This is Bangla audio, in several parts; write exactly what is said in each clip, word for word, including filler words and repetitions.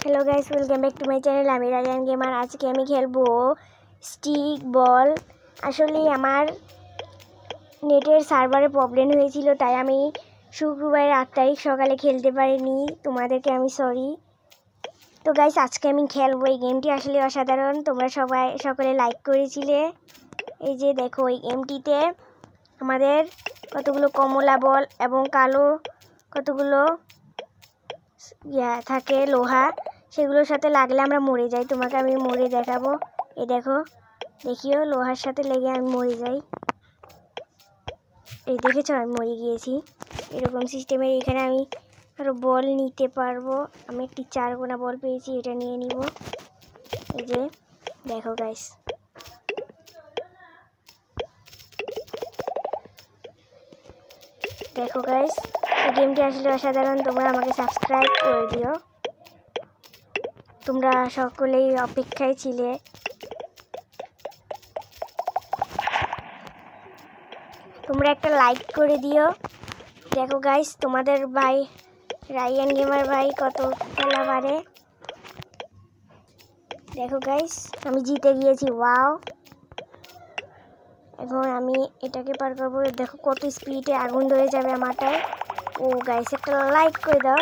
Hello guys, welcome back to my channel. আমি রায়ান গেমার। আজকে আমি খেলবো স্টিক বল। আসলে আমার নেটের সার্ভারে প্রবলেম হয়েছিল, তাই আমি শুক্রবারের আট তারিখ সকালে খেলতে পারিনি। তোমাদেরকে আমি সরি। তো গাইস, আজকে আমি খেলবো। এই গেমটি আসলে অসাধারণ। তোমরা সবাই সকলে লাইক করেছিলে। এই যে দেখো, এই গেমটিতে আমাদের কতগুলো কমলা বল এবং কালো কতগুলো ইয়া থাকে লোহা, সেগুলোর সাথে লাগলে আমরা মরে যাই। তোমাকে আমি মরে দেখাবো। এই দেখো, দেখিও লোহার সাথে লেগে আমি মরে যাই। এই দেখেছো, আমি মরে গিয়েছি। এরকম সিস্টেমের এখানে আমি আরো বল নিতে পারবো। আমি একটি চার গোনা বল পেয়েছি, এটা নিয়ে নিব। এই যে দেখো গাইস, দেখো গাইস, এই গেমটি আসলে অসাধারণ। তোমরা আমাকে সাবস্ক্রাইব করে দিও। তোমরা সকলেই অপেক্ষায় ছিলে। তোমরা একটা লাইক করে দিও। দেখো গাইস, তোমাদের ভাই রায়ান গেমার ভাই কত খেলা পারে। দেখো গাইস, আমি জিতে গিয়েছি। ওয়াও! এখন আমি এটাকে পার করবো। দেখো কত স্পিডে আগুন ধরে যাবে আমারটায়। ও গাইস, একটা লাইক করে দাও।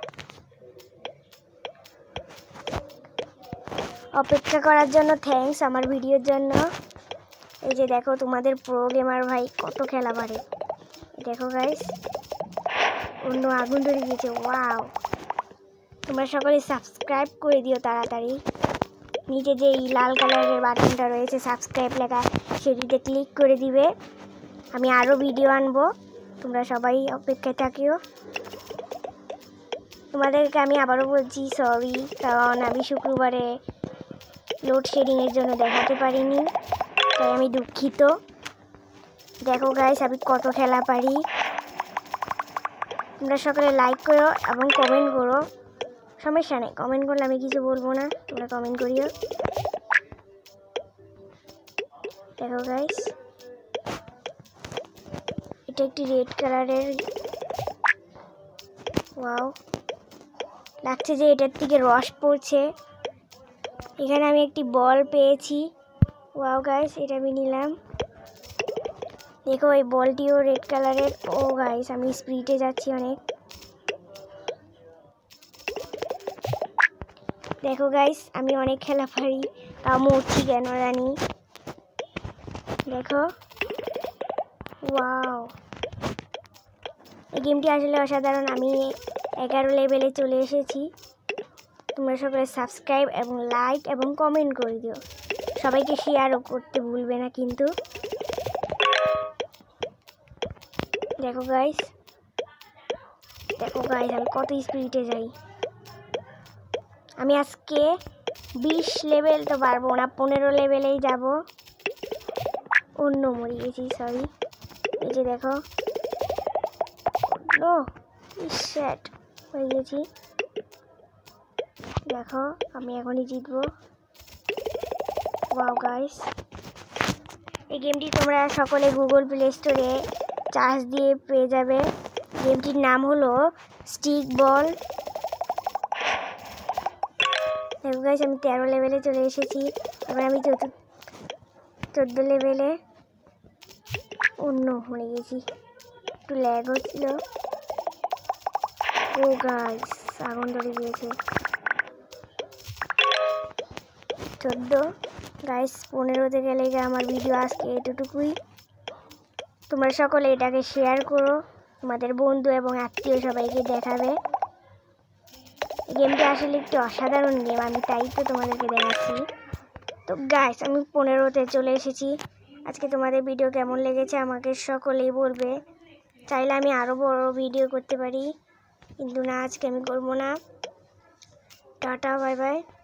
অপেক্ষা করার জন্য থ্যাঙ্কস, আমার ভিডিওর জন্য। এই যে দেখো, তোমাদের প্রো গেমার ভাই কত খেলা পারে। দেখো গাইস, অন্য আগুন ধরে গিয়েছে। ওয়াও! তোমরা সকলে সাবস্ক্রাইব করে দিও তাড়াতাড়ি। নিচে যে এই লাল কালারের বাটনটা রয়েছে সাবস্ক্রাইব লেখা, সেটিতে ক্লিক করে দিবে। আমি আরও ভিডিও আনবো, তোমরা সবাই অপেক্ষায় থাকিও। তোমাদেরকে আমি আবারও বলছি সরি, কারণ আমি শুক্রবারে লোডশেডিংয়ের জন্য দেখাতে পারিনি, তাই আমি দুঃখিত। দেখো গাইস, আমি কত খেলা পারি। তোমরা সকলে লাইক করো এবং কমেন্ট করো। সমস্যা নেই, কমেন্ট করলে আমি কিছু বলবো না, তোমরা কমেন্ট করিও। দেখো গাইস, এটা একটি রেড কালারের। ওয়াও! লাগছে যে এটার থেকে রস পড়ছে। এখানে আমি একটি বল পেয়েছি। ওয়াও গাইস, এটা আমি নিলাম। দেখো, এই বলটিও রেড কালারের। ও গাইস, আমি স্পিডে যাচ্ছি অনেক। দেখো গাইস, আমি অনেক খেলা পারি, তাও মরছি কেন জানি। দেখো, ওয়াও! এই গেমটি আসলে অসাধারণ। আমি এগারো লেভেলে চলে এসেছি। তোমরা সকলে সাবস্ক্রাইব এবং লাইক এবং কমেন্ট করে দিও। সবাইকে শেয়ারও করতে ভুলবে না কিন্তু। দেখো গাইস, দেখো গাইস, আমি কত স্পিডে যাই। আমি আজকে বিশ লেভেল তো পারবো না, পনেরো লেভেলেই যাব। অন্য মরে গেছি, সরি। এই যে দেখো, ও শ্যাট হয়ে গেছি। দেখো, আমি এখনই জিতবো। ওয়াও গাইস, এই গেমটি তোমরা সকলে গুগল প্লে স্টোরে চার্জ দিয়ে পেয়ে যাবে। গেমটির নাম হলো স্টিক বল। দেখো গাইস, আমি তেরো লেভেলে চলে এসেছি। এবার আমি চতুর্থ চোদ্দ লেভেলে। অন্য হয়ে গেছি, একটু ল্যাগ হচ্ছিল। ও গাইস, আগুন ধরে গিয়েছে। চোদ্দ গাইস, পনেরোতে গেলে আমার ভিডিও আজকে এতটুকুই। তোমরা সকলে এটাকে শেয়ার করো, তোমাদের বন্ধু এবং আত্মীয় সবাইকে দেখাবে। গেমটি আসলে একটি অসাধারণ গেম, আমি তাই তো তোমাদেরকে দেখাচ্ছি। তো গাইস, আমি পনেরোতে চলে এসেছি। আজকে তোমাদের ভিডিও কেমন লেগেছে আমাকে সকলেই বলবে। চাইলে আমি আরও বড় ভিডিও করতে পারি, কিন্তু না, আজকে আমি করবো না। টাটা, বাই বাই।